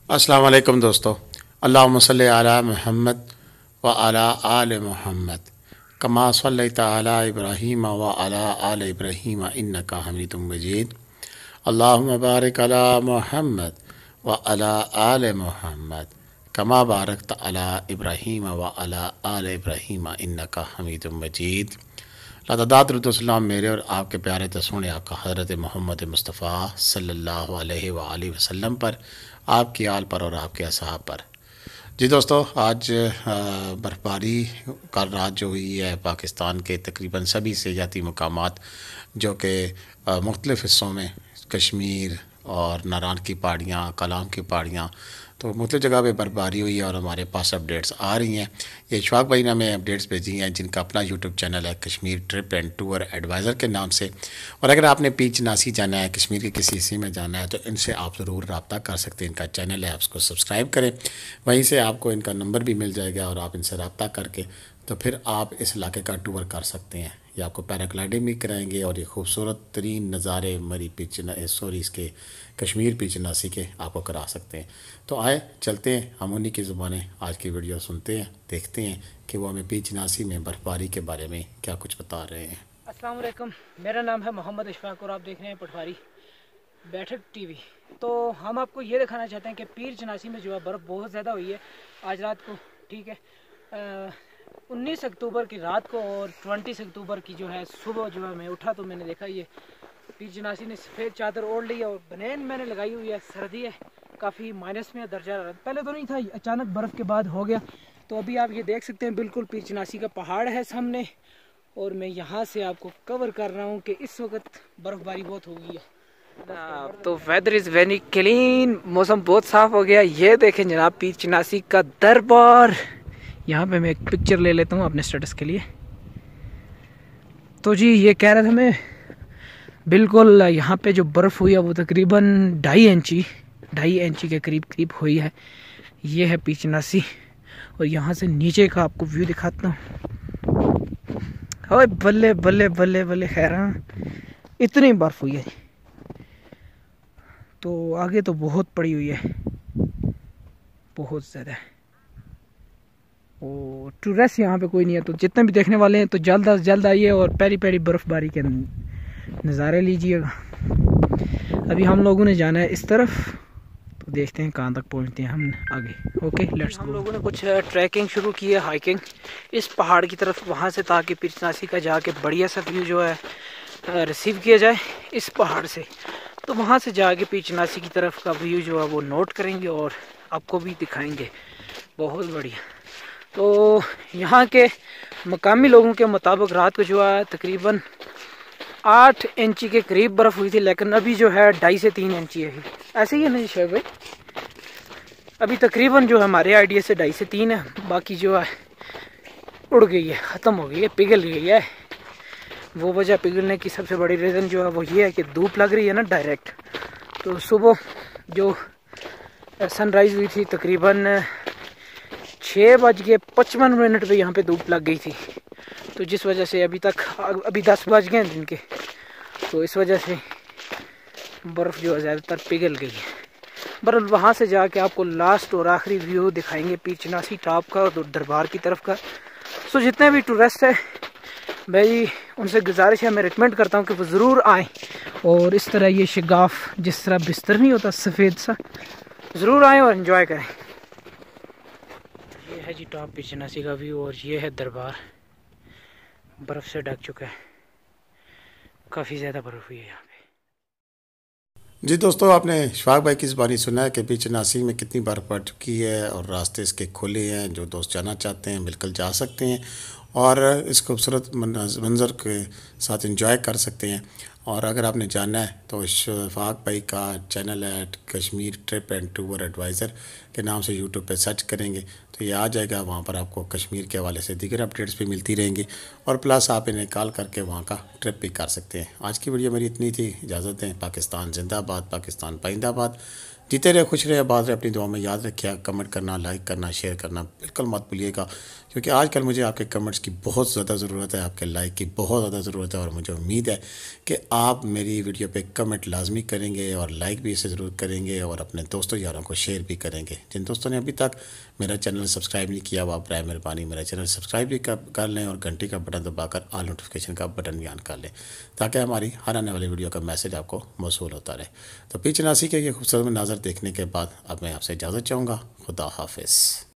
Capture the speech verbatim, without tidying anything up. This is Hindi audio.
अस्सलाम वालेकुम दोस्तों। अल्लाहुम्मा सल्लि अला मुहम्मद व अला आल मुहम्मद कमा सल्लैता अला इब्राहीम व अला आल इब्राहीम इन्नका हमीदुम मजीद। अल्लाहुम्मा बारिक अला मुहम्मद व अला आल मुहम्मद कमा बारकता अला इब्राहीम व अला आल इब्राहीम इन्नका हमीदुम मजीद। लदादातुल्लाम मेरे और आपके प्यारे तस्वीर आका हज़रत मोहम्मद मुस्तफ़ा सल्लल्लाहु अलैहि वआलिहि वसल्लम पर, आपकी आल पर और आपके असहाब पर। जी दोस्तों, आज बर्फ़बारी कल रात जो हुई है पाकिस्तान के तकरीबन सभी सियाहती मकामात जो कि मुख्तलिफ़ हिस्सों में, कश्मीर और नारान की पहाड़ियाँ, कलाम की पहाड़ियाँ, तो मुख्तलिफ़ जगह पे बर्फ़बारी हुई है और हमारे पास अपडेट्स आ रही हैं। ये इशफाक भाई ने हमें अपडेट्स भेजी हैं, जिनका अपना यूट्यूब चैनल है Kashmir trip and tour advisor के नाम से। और अगर आपने पी चिनासी जाना है, कश्मीर के किसी हिस्से में जाना है, तो इनसे आप ज़रूर रब्ता कर सकते हैं। इनका चैनल है, आप उसको सब्सक्राइब करें, वहीं से आपको इनका नंबर भी मिल जाएगा और आप इनसे रब्ता करके तो फिर आप इस इलाके का टूर कर सकते हैं। ये आपको पैराग्लाइडिंग भी कराएंगे और ये खूबसूरत तरीन नज़ारे मरी पिच सॉरी इसके कश्मीर पी चिनासी के आपको करा सकते हैं। तो आए चलते हैं, हम उन्हीं की ज़ुबानें आज की वीडियो सुनते हैं, देखते हैं कि वो हमें पी चिनासी में बर्फ़बारी के बारे में क्या कुछ बता रहे हैं। अस्सलाम वालेकुम, मेरा नाम है मोहम्मद इशफाक और आप देख रहे हैं पटवारी बैठक टीवी। तो हम आपको ये दिखाना चाहते हैं कि पीर चिनासी में जो है बर्फ़ बहुत ज़्यादा हुई है आज रात को। ठीक है, उन्नीस अक्टूबर की रात को और बीस अक्टूबर की जो है सुबह जो है मैं उठा तो मैंने देखा ये पीर चिनासी ने सफ़ेद चादर ओढ़ ली है और बनेन मैंने लगाई हुई है। सर्दी है, काफ़ी माइनस में दर्जा, पहले तो नहीं था, अचानक बर्फ़ के बाद हो गया। तो अभी आप ये देख सकते हैं बिल्कुल पीर चिनासी का पहाड़ है सामने और मैं यहाँ से आपको कवर कर रहा हूँ कि इस वक्त बर्फ़बारी बहुत हो गई है। तो वेदर इज़ वेरी क्लीन, मौसम बहुत साफ़ हो गया। ये देखें जनाब पीर चिनासी का दरबार। यहाँ पे मैं एक पिक्चर ले लेता हूँ अपने स्टेटस के लिए। तो जी ये कह रहा था मैं, बिल्कुल यहाँ पे जो बर्फ़ हुई है वो तकरीबन ढाई इंची ढाई इंची के करीब करीब हुई है। ये है पीर चिनासी और यहाँ से नीचे का आपको व्यू दिखाता हूँ। ओए बल्ले बल्ले बल्ले बल्ले, खैर हाँ इतनी बर्फ़ हुई है। तो आगे तो बहुत पड़ी हुई है, बहुत ज़्यादा। और टूरिस्ट यहाँ पे कोई नहीं है, तो जितने भी देखने वाले हैं तो जल्द अज जल्द आइए और प्यारी प्यारी बर्फ़बारी के नज़ारे लीजिएगा। अभी हम लोगों ने जाना है इस तरफ, तो देखते हैं कहाँ तक पहुँचते हैं हम आगे। Okay let's go. हम लोगों ने कुछ ट्रैकिंग शुरू की है, हाइकिंग इस पहाड़ की तरफ वहाँ से, ताकि पीर चिनासी का जाके बढ़िया सा व्यू जो है रिसीव किया जाए इस पहाड़ से। तो वहाँ से जाके पीर चिनासी की तरफ का व्यू जो है वो नोट करेंगे और आपको भी दिखाएंगे। बहुत बढ़िया। तो यहाँ के मकामी लोगों के मुताबिक रात को जो है तकरीबन आठ इंची के करीब बर्फ़ हुई थी, लेकिन अभी जो है ढाई से तीन इंची है। ऐसे ही है ना शेख भाई? अभी तकरीबन जो हमारे आइडिया से ढाई से तीन है, बाकी जो है उड़ गई है, ख़त्म हो गई है, पिघल गई है। वो वजह पिघलने की सबसे बड़ी रीज़न जो है वो ये है कि धूप लग रही है ना डायरेक्ट। तो सुबह जो सनराइज़ हुई थी तकरीबन छः बज के पचपन मिनट पर यहाँ पे धूप लग गई थी, तो जिस वजह से अभी तक अभी दस बज गए हैं दिन के, तो इस वजह से बर्फ़ जो है ज़्यादातर पिघल गई है। बर्फ़ वहाँ से जाके आपको लास्ट और आखिरी व्यू दिखाएंगे पीर चिनासी टॉप का और दरबार की तरफ का। सो जितने भी टूरिस्ट है भाई, उनसे गुजारिश है, मैं रिकमेंड करता हूँ कि वो ज़रूर आएँ और इस तरह ये शगाफ जिस तरह बिस्तर नहीं होता सफ़ेद सा, ज़रूर आएँ और इन्जॉय करें। ये है जी टॉप पीर चिनासी का व्यू और ये है दरबार, बर्फ़ से ढक चुका है, काफ़ी ज़्यादा बर्फ़ हुई है यहाँ पे। जी दोस्तों, आपने इशफाक भाई की ज़बानी सुना है कि पी चिनासी में कितनी बर्फ़ पड़ चुकी है और रास्ते इसके खुले हैं। जो दोस्त जाना चाहते हैं बिल्कुल जा सकते हैं और इस खूबसूरत मंज़र के साथ एंजॉय कर सकते हैं। और अगर आपने जाना है तो इशफाक भाई का चैनल है Kashmir trip and tour advisor के नाम से यूट्यूब पे सर्च करेंगे तो ये आ जाएगा। वहाँ पर आपको कश्मीर के हवाले से दीगर अपडेट्स भी मिलती रहेंगी और प्लस आप इन्हें कॉल करके वहाँ का ट्रिप भी कर सकते हैं। आज की वीडियो मेरी इतनी थी, इजाज़त दें। पाकिस्तान जिंदाबाद, पाकिस्तान पाइंदाबाद। जीते रहे, खुश रहे, आबाद रहे। अपनी दुआ में याद रखिए, कमेंट करना, लाइक करना, शेयर करना बिल्कुल मत भूलिएगा, क्योंकि आजकल मुझे आपके कमेंट्स की बहुत ज़्यादा ज़रूरत है, आपके लाइक की बहुत ज़्यादा ज़रूरत है और मुझे उम्मीद है कि आप मेरी वीडियो पे कमेंट लाजमी करेंगे और लाइक भी इसे ज़रूर करेंगे और अपने दोस्तों यारों को शेयर भी करेंगे। जिन दोस्तों ने अभी तक मेरा चैनल सब्सक्राइब नहीं किया, वो आप बराए मेहरबानी मेरा चैनल सब्सक्राइब भी कर, कर लें और घंटी का बटन दबाकर ऑल नोटिफिकेशन का बटन भी ऑन कर लें, ताकि हमारी हर आने वाली वीडियो का मैसेज आपको मौसूल होता रहे। तो पीछे नासी के खूबसूरत मंजर देखने के बाद अब मैं आपसे इजाज़त चाहूँगा। खुदा हाफिज़।